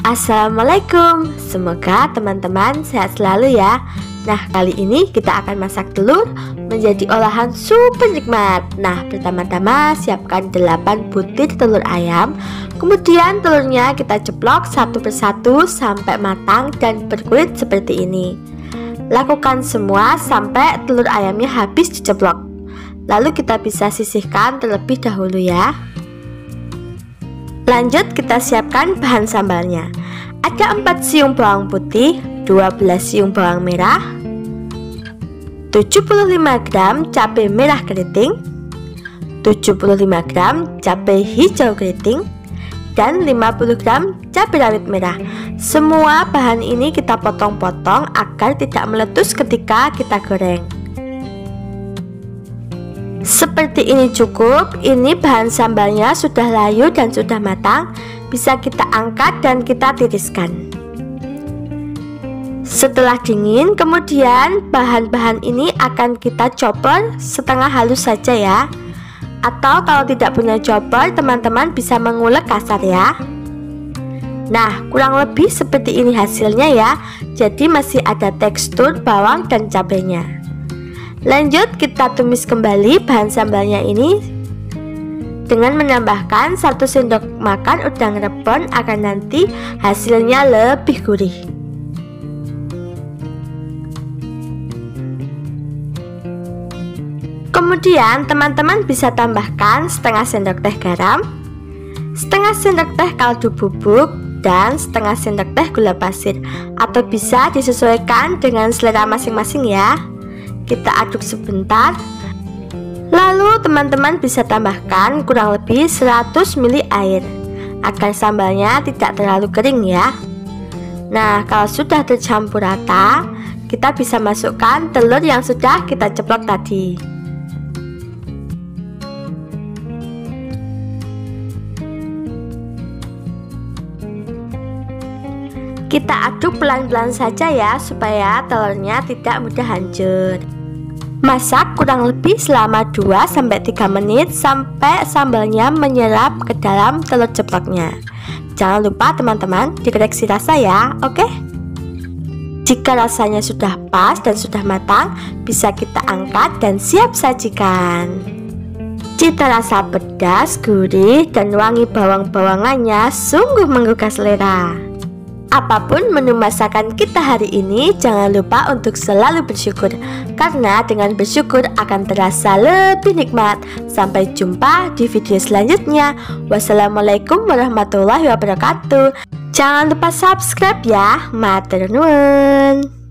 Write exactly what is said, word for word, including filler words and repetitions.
Assalamualaikum, semoga teman-teman sehat selalu ya. Nah, kali ini kita akan masak telur menjadi olahan super nikmat. Nah, pertama-tama siapkan delapan butir telur ayam. Kemudian telurnya kita ceplok satu persatu sampai matang dan berkulit seperti ini. Lakukan semua sampai telur ayamnya habis diceplok. Lalu kita bisa sisihkan terlebih dahulu ya. Lanjut kita siapkan bahan sambalnya. Ada empat siung bawang putih, dua belas siung bawang merah, tujuh puluh lima gram cabai merah keriting, tujuh puluh lima gram cabai hijau keriting, dan lima puluh gram cabai rawit merah. Semua bahan ini kita potong-potong agar tidak meletus ketika kita goreng. Seperti ini cukup. Ini bahan sambalnya sudah layu dan sudah matang. Bisa kita angkat dan kita tiriskan. Setelah dingin, kemudian bahan-bahan ini akan kita chopper setengah halus saja ya. Atau kalau tidak punya chopper, teman-teman bisa mengulek kasar ya. Nah, kurang lebih seperti ini hasilnya ya. Jadi masih ada tekstur bawang dan cabenya. Lanjut kita tumis kembali bahan sambalnya ini dengan menambahkan satu sendok makan udang rebon agar nanti hasilnya lebih gurih. Kemudian teman-teman bisa tambahkan setengah sendok teh garam, setengah sendok teh kaldu bubuk, dan setengah sendok teh gula pasir. Atau bisa disesuaikan dengan selera masing-masing ya. Kita aduk sebentar. Lalu teman-teman bisa tambahkan kurang lebih seratus mililiter air agar sambalnya tidak terlalu kering ya. Nah, kalau sudah tercampur rata, kita bisa masukkan telur yang sudah kita ceplok tadi. Kita aduk pelan-pelan saja ya, supaya telurnya tidak mudah hancur. Masak kurang lebih selama dua sampai tiga menit sampai sambalnya menyerap ke dalam telur ceploknya. Jangan lupa teman-teman dikoreksi rasa ya, oke? Jika rasanya sudah pas dan sudah matang, bisa kita angkat dan siap sajikan. Cita rasa pedas, gurih, dan wangi bawang-bawangannya sungguh menggugah selera. Apapun menu masakan kita hari ini, jangan lupa untuk selalu bersyukur, karena dengan bersyukur akan terasa lebih nikmat. Sampai jumpa di video selanjutnya. Wassalamualaikum warahmatullahi wabarakatuh. Jangan lupa subscribe ya. Matur nuwun.